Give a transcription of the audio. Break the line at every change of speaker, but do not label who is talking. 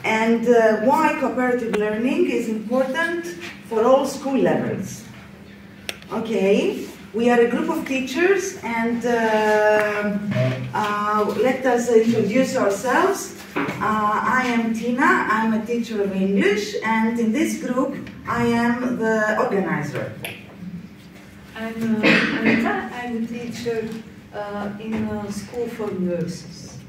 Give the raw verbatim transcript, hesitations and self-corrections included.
and uh, why cooperative learning is important for all school levels. Okay, we are a group of teachers, and uh, uh, let us introduce ourselves. Uh, I am Tina, I'm a teacher of English, and in this group I am the organizer.
I'm uh, Anita, I'm a teacher uh, in a school for nurses.